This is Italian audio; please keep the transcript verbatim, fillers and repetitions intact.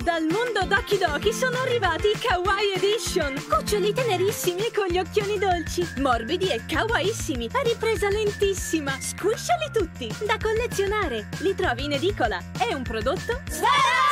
Dal mondo Doki Doki sono arrivati i Kawaii Edition! Cuccioli tenerissimi e con gli occhioni dolci, morbidi e kawaiissimi, a ripresa lentissima! Squisciali tutti! Da collezionare! Li trovi in edicola! È un prodotto Sfera!